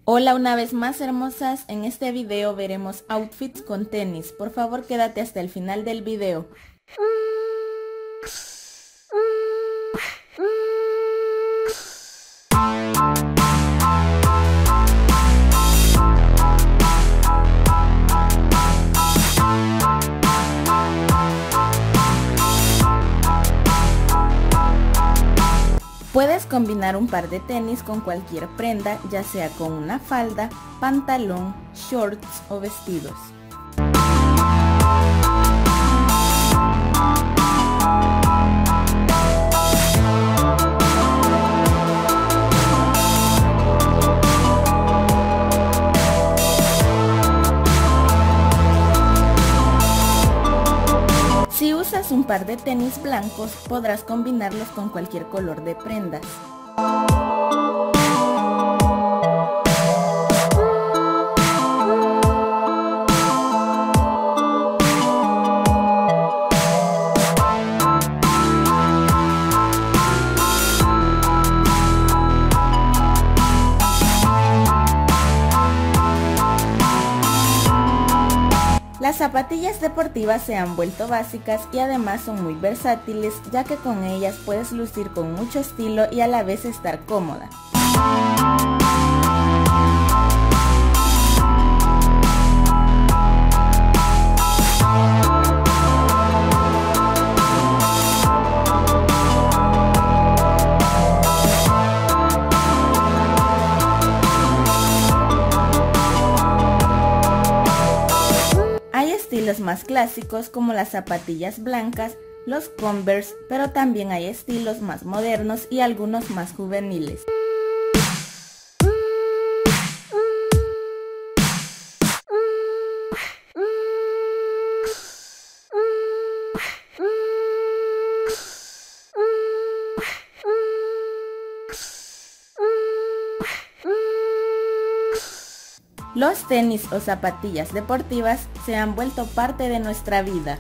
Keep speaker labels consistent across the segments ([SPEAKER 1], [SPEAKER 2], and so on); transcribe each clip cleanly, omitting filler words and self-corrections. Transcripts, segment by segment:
[SPEAKER 1] Hola una vez más, hermosas. En este video veremos outfits con tenis. Por favor, quédate hasta el final del video. Puedes combinar un par de tenis con cualquier prenda, ya sea con una falda, pantalón, shorts o vestidos. Si usas un par de tenis blancos, podrás combinarlos con cualquier color de prendas. Las zapatillas deportivas se han vuelto básicas y además son muy versátiles, ya que con ellas puedes lucir con mucho estilo y a la vez estar cómoda. Hay estilos más clásicos como las zapatillas blancas, los Converse, pero también hay estilos más modernos y algunos más juveniles. Los tenis o zapatillas deportivas se han vuelto parte de nuestra vida.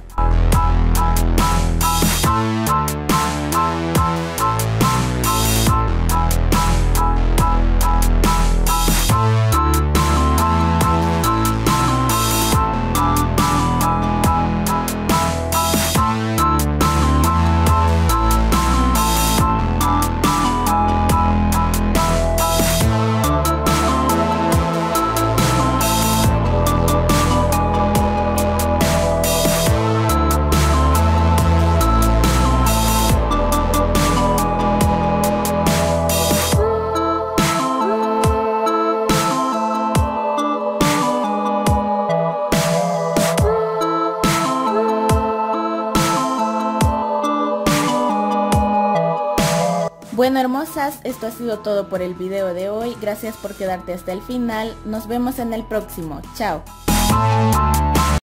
[SPEAKER 1] Bueno, hermosas, esto ha sido todo por el video de hoy. Gracias por quedarte hasta el final. Nos vemos en el próximo. Chao.